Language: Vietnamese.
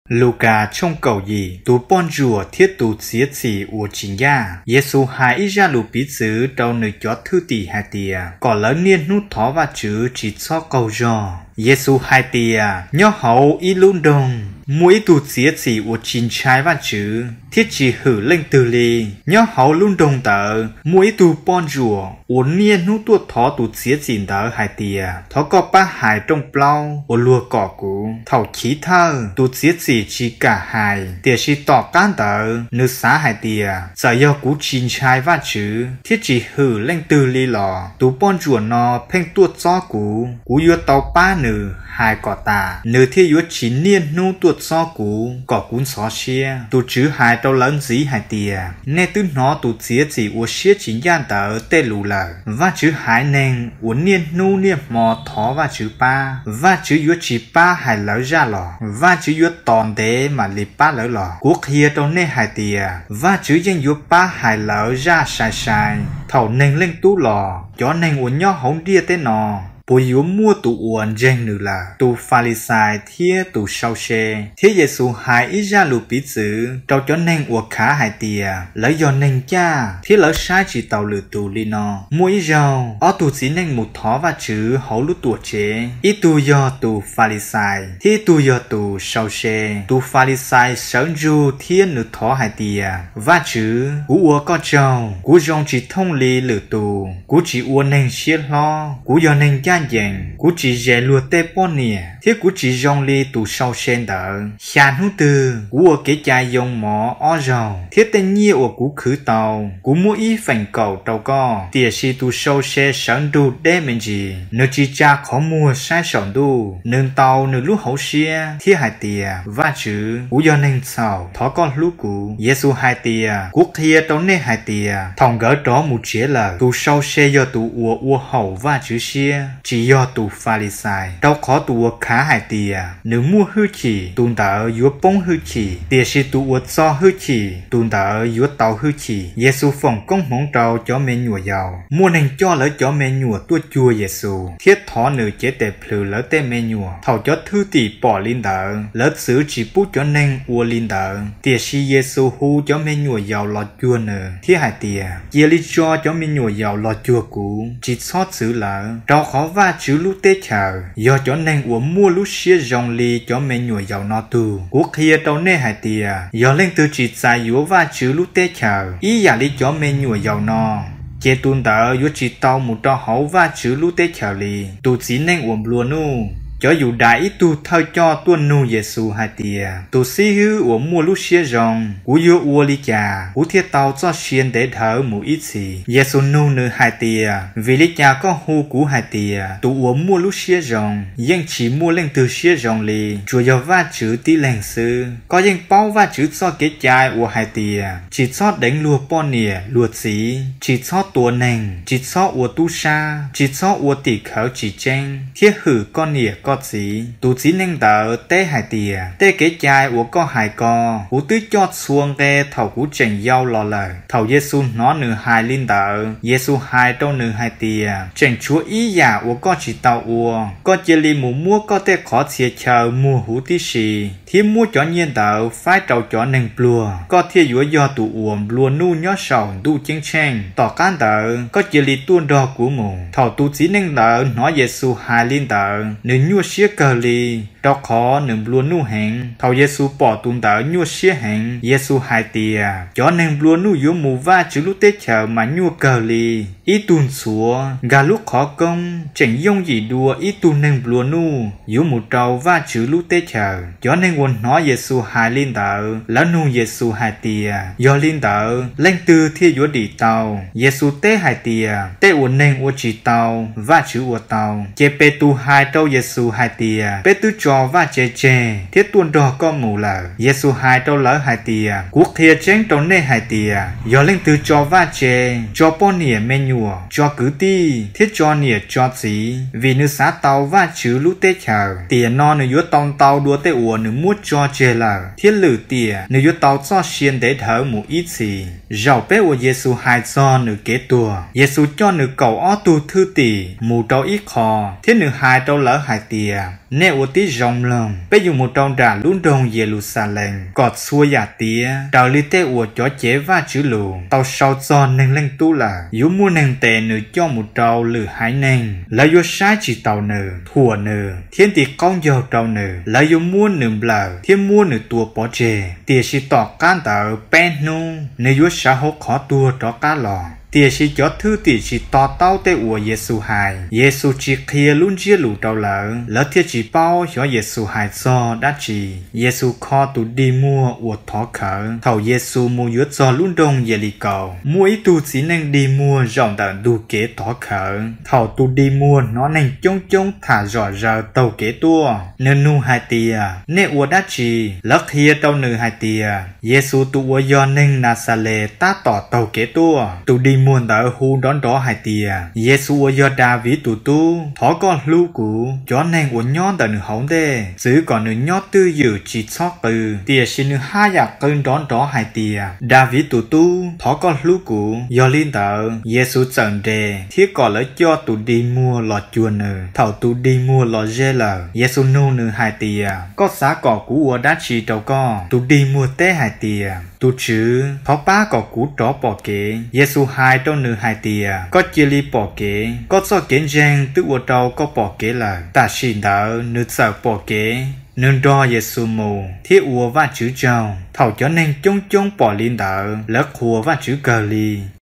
Luca trong cầu gì tu bon rùa thiết tu xía chỉ của chính gia Giêsu hai ít ra lù bí chữ đầu nơi chó thư tỷ hai tìa còn lớn niên nút thó và chữ chỉ cho cầu rò Giêsu hai tìa nhó hậu y luôn đồng mỗi tu xía chỉ của chính trái và chữ thiết chỉ hử lên từ lì nhó hậu luôn đồng tờ mỗi tu bon rùa uốn niên nút tuột thó tu xía chỉ tờ hai tìa thó có ba hai trong plau của lùa cỏ cũ thầu khí thơ tu xía chỉ cả hai tiệt chỉ tỏ can tờ nữ xã hai tìa giờ do cú chín trái và chữ thiết chỉ hử lên từ lì lò tu bon rùa nó phèn tuột gió cú yêu tàu ba nữ hai cỏ tà nữ thiết yêu chín niên nu tuột gió cú cỏ cún xó xia tu chữ hai tàu lớn dí hai tìa nè tư nó tu xía chỉ uốn xía chín gian tờ tê lù lờ và chữ hai nền uốn niên nu niên mò thó và chữ ba và chữ yêu chỉ ba hai lỡ ra lò và chữ yêu tòn đế mà lì ba lỡ lò quốc hiệp đâu nè hai tìa và chữ danh yêu ba hai lỡ ra sai sai thầu nền lên tú lò cho nền uốn nhỏ hổng đia tế nò bùi yếu mua tụ uốn danh nữ là tụ Pha-li-sai thiết tụ sau xe thiết Giêsu hai ít ra lù bí chữ trao cho nền uốn khá hai tìa lấy do nền cha thiết lỡ sai chỉ tàu lử tụ li nò mua ít rau ở tụ chỉ nền một thó và chữ hậu lút tuổi chế ít tụ do tụ Pha-li-sai thiết tụ do tụ sau xe tụ Pha-li-sai sớm ru thiết nữ thó hai tìa và chữ cú uốn có trâu cú rong chỉ thông li lử tụ cú chỉ uốn nền xiết lo cú do nền cha dành cú chỉ dè lùa tê pon nè thiết cú chỉ rong li tụ sau sen đỡ xàn hú từ cú ở kế chai dòng mỏ ó rầu thiết tên nhiều ở cú khử tàu cú mua ý phành cầu tàu co tiệt si tụ sau xe sẵn đu đê mình gì nếu chỉ cha khó mua sai sỏn đu nương tàu nương lúc hậu xe thiết hai tiệt và chữ cú do nên sầu thó con lúc cú Giêsu hai tiệt cú kia tàu nê hai tiệt thòng gỡ đó một chế là tụ sau xe do tụ ua hậu và chữ xe chỉ do tụ Pha-li-sai đâu khó tụ khá hai tìa nếu mua hư chỉ tụ tờ yếu bông hư chỉ tiệt si tụ do hư chỉ tụ tờ yếu tàu hư chỉ Giêsu phòng công mong trâu cho mẹ nhùa giàu mua nên cho lỡ cho mẹ nhùa tua chua Giêsu thiết thó nữ chế tệ phừ lỡ tê mẹ nhùa thầu cho thư tỷ bỏ linh tờ lỡ xứ chỉ bút cho nên ua linh tờ tiệt si Giêsu hu cho mẹ nhùa giàu lọt chua nờ thiết hai tìa chia li cho mẹ nhùa giàu lọt chua cũ chỉ sót xứ lỡ trâu khó và chữ lú tê chờ do cho nên uống mua lú xía rong ly cho mẹ nhùa giàu no tu quốc kia đâu nè hai tìa do lên từ chỉ dài yếu và chữ lú tê chờ ý giả lý cho mẹ nhùa giàu no chế tuôn tờ yếu chỉ tàu một trò hậu và chữ lú tê chờ lì tu chỉ nên uống luôn nu cho dù đại tu thao cho tuân nu Giêsu hai tìa tu sĩ hư uống mua lúc xía rong cú yêu uo li cha cú thiết tàu cho xuyên để thở một ít gì Giêsu nu nữ hai tìa vì li cha có hu cú hai tìa tu uống mua lúc xía rong nhưng chỉ mua lên từ xía rong li chùa do va chữ tí lành sư có nhưng bao va chữ cho cái chai uo hai tìa chỉ cho đánh lùa pon nè lùa xí chỉ cho tua nành chỉ cho uo tu sa chỉ cho uo tỷ khảo chỉ tranh thiết hử con nè có gì tụ chỉ nên tờ tê hai tìa tê kế chai của có hai co cú tứ chót xuông tê thầu cú chèn dâu lò lời thầu Giêsu nó nửa hai linh tờ Giêsu hai đâu nửa hai tìa chèn chúa ý giả của có chỉ tàu ua có chỉ li mù mua có tê khó chia chờ mua hú tí xì thiên mua chó nhiên tờ phái trâu chó nền plua có thiên dũa do tụ uổng plua nu nhó sầu tu chênh chênh tỏ can tờ có chỉ li tuôn đo của mù thầu tụ chỉ nên tờ nó Giêsu hai linh tờ nửa nhua xía cờ lì đó khó nửa luôn nu hẹn thầu Giêsu bỏ tuôn tờ nhua xía hẹn Giêsu hai tìa cho nên luôn nu yếu mù va chữ lúc tết chờ mà nhua cờ lì ít tuôn xúa gà lúc khó công chẳng dùng gì đua ít tuôn nên luôn nu yếu một trâu va chữ lúc tết chờ cho nên quần nói Giêsu hai linh tờ lỡ nu Giêsu hai tìa do linh tờ lên từ thiên yếu đi tàu Giêsu tết hai tìa tết quần nên quần chỉ tàu va chữ quần tàu chế pe tu hai trâu Giêsu hai tìa pe tu cho va chê chê thiết tuôn đò con mù lờ Giêsu hai trâu lỡ hai tìa quốc thiệt chén trâu nê hai tìa do lên từ cho va chê cho pon nỉa men nhùa cho cứ ti thiết cho nỉa cho gì vì nữ xá tàu va chữ lú tê chờ tìa no nữ yếu tông tàu đua tê ủa nữ mút cho chê lờ thiết lử tìa nữ yếu tàu cho xiên để thở một ít gì giàu pe của Giêsu hai cho nữ kế tua Giêsu cho nữ cầu ó tu thư tì mù trâu ít khò thiết nữ hai trâu lỡ hai tìa nè ủa tí rong lòng bây giờ một trong đà luôn đông Jerusalem cọt xua giả tía đào li tê ủa chó chế và chữ lù tàu sau giòn nâng lên tu là yếu mua nâng tệ nữ cho một trâu lử hái nâng lấy yếu sai chỉ tàu nữ thua nữ thiên tỷ công dầu trâu nữ lấy yếu mua nữ bờ thiên mua nữ tua bỏ chê tìa chỉ tỏ can tờ pen nung nữ yếu xã hốt khó tua cho cá lò tia chỉ cho thứ tỷ chỉ to tao tê ủa Giêsu hài Giêsu chỉ kia luôn chia lũ trâu lỡ thiết chỉ bao cho Giêsu hài do đã chỉ Giêsu kho tụ đi mua ủa thọ khở thầu Giêsu mua yuết do luôn đông Jericho mua ít tu chỉ nên đi mua rộng tận đủ kế thọ khở thầu tụ đi mua nó nên chống thả rõ giờ tàu kế tua nên nu hai tia nè ủa đã chỉ lỡ kia tàu nữ hai tia Giêsu tụ ủa do nên Nazareth ta tỏ tàu kế tua tụ đi muôn đỡ hu đón đó hai tia Giêsu do David tụ tu thỏ con lưu cũ cho nên của nhón đỡ nữ hổng đê giữ còn nữ nhót tư dự chỉ sót từ tia xin nữ hai giặc cơn đón đó hai tia David tụ tu thỏ con lưu cũ do liên đỡ Giêsu trận đề thiết còn lấy cho tụ đi mua lọ chuồn nữ thầu tụ đi mua lọ dê lờ Giêsu nô nữ hai tia có giá cỏ cũ ở đá chỉ đầu co tụ đi mua té hai tia tụ chữ thỏ ba cỏ cũ trỏ bỏ kế Giêsu hai trong nữ hai tia có chia ly bỏ kế có cho kiến giang tự ở đâu có bỏ kế là ta xin đỡ nữ sợ bỏ kế nên đo Giêsu mù thiết ua và chữ chồng thầu cho nên chống bỏ liên đỡ lỡ khua và chữ cờ ly